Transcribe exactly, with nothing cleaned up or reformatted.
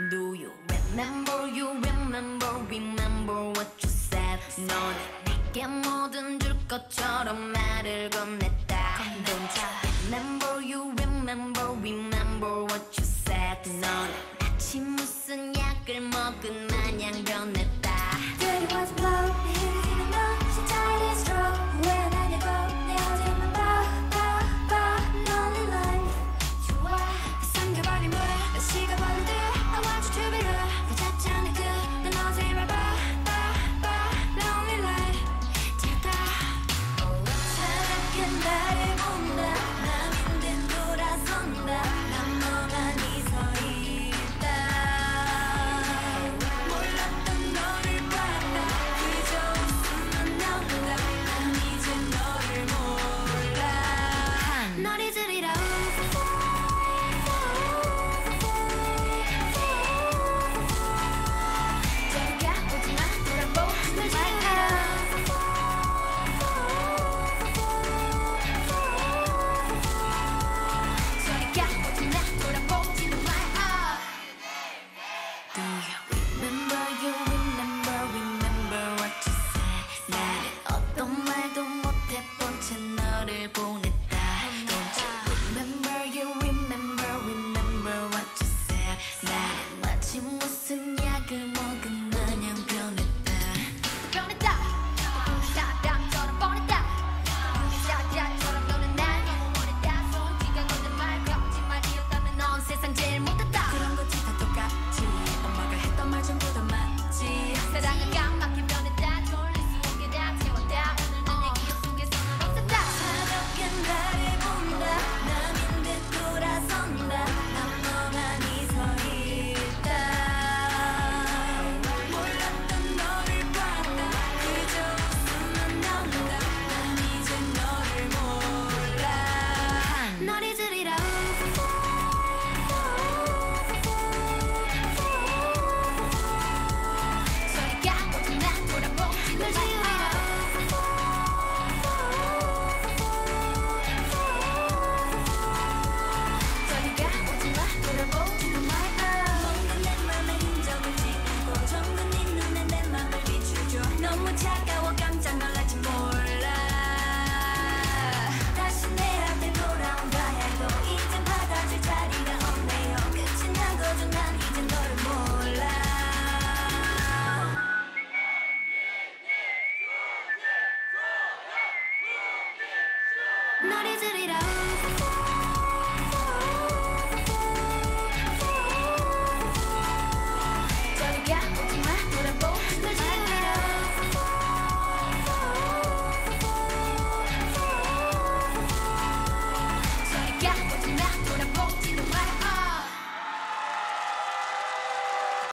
Do you remember, you remember, remember what you said. 너는 내게 뭐든 줄 것처럼 말을 건넸다. Don't you remember, you remember, remember what you said. 너는 마치 무슨 약을 먹은 마냥 변했다. Dirty was blow, 내 흐르는 너 진짜 it is true. 후회하냐고 내 어제만 봐, 봐, 봐. Lonely line 좋아 삼켜버린 물에 몇 시가 버려도 I want you to be real. 붙잡지 않을 그난 어제 말 봐, 봐, 봐. Lonely line 제가 차갑게 나를 본다. 남인데 돌아선다. 난 멍하니 서 있다. 몰랐던 너를 봤다. 그저 웃음만 나온다. 난 이제 너를 몰라. 널 잊으리라. 저리가 오지마 돌아보지 말아요. 저리가 오지마 돌아보지 말아요. Do you remember, you remember, remember what you said. 나는 어떤 말도 못해본 채 너를 보냈다. Don't you remember, you remember, remember what you said. 나는 마치 무슨 약을 먹은 마냥 변했다. 변했다. 사람처럼 뻔했다. 눈이 샤샤처럼 너는 날 원했다. 손기가 걷는 말 거짓말이었다면 넌 세상 제일 못했다. 그런 거지 다 똑같지. 엄마가 했던 말 전부 다 맞지. 사랑은 깜빡이 변했다. 돌릴 수 없게 다 채웠다. 오늘은 내 기억 속에서 넌 없었다. 차갑게 나를 본다. 남인데 돌아선다. 난 멍하니 서 있다. 몰랐던 너를 봤다. 그저 웃음만 나온다. 난 이제 너를 몰라. 널 잊으리라. 저리가 오지마 돌아보지 널 지우리라. 저리가 오지마 돌아보지 말아요. 뭔가 내 맘에 흔적을 찍고 전부 네 눈에 내 맘을 비추죠. 너무 차가워 깜짝 놀랄지 몰라. 다시 내 앞에 돌아온다 해도 이젠 받아줄 자리가 없네요. 끝이 난 거죠. 난 이제 너를 몰라. 널 잊으리라. 저리가 오지마 돌아보지 널 지우리라. 저리가 오지마